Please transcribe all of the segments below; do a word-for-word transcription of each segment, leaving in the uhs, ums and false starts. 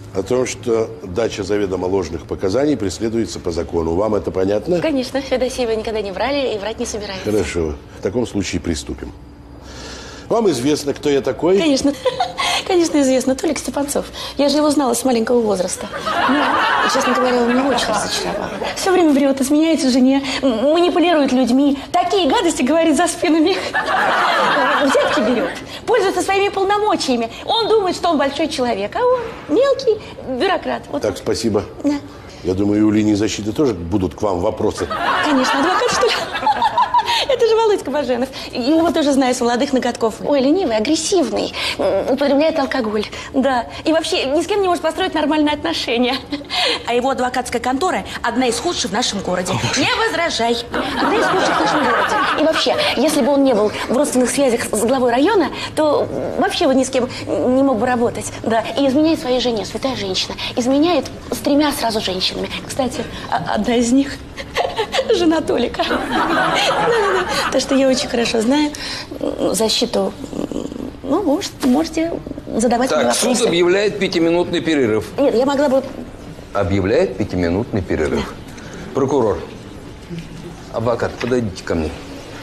О том, что дача заведомо ложных показаний преследуется по закону. Вам это понятно? Конечно. Федосеева никогда не врали и врать не собираются. Хорошо. В таком случае приступим. Вам известно, кто я такой? Конечно. Конечно, известно. Толик Степанцов. Я же его знала с маленького возраста. Ну, честно говоря, он меня очень разочаровал. Все время врет, изменяет жене, манипулирует людьми. Такие гадости говорит за спинами. Взятки берет. Пользуется своими полномочиями. Он думает, что он большой человек, а он мелкий бюрократ. Вот так, вот. Спасибо. Да. Я думаю, и у линии защиты тоже будут к вам вопросы. Конечно, адвокат, что ли? Это же Володька Баженов. Его тоже знаю с молодых ноготков. Ой, ленивый, агрессивный, употребляет алкоголь. Да. И вообще ни с кем не может построить нормальные отношения. А его адвокатская контора одна из худших в нашем городе. Не возражай. Одна из худших в нашем городе. И вообще, если бы он не был в родственных связях с главой района, то вообще бы ни с кем не мог бы работать. Да. И изменяет своей жене, святая женщина. Изменяет с тремя сразу женщинами. Кстати, одна из них жена Толика. Да-да-да. То, что я очень хорошо знаю защиту. Ну, может, можете задавать мне вопросы. Так, суд объявляет пятиминутный перерыв. Нет, я могла бы... Объявляет пятиминутный перерыв. Прокурор, адвокат, подойдите ко мне.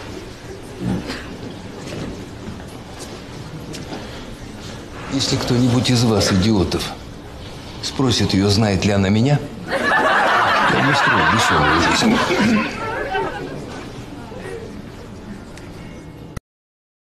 Если кто-нибудь из вас, идиотов, спросит ее, знает ли она меня, я не строю веселую жизнь.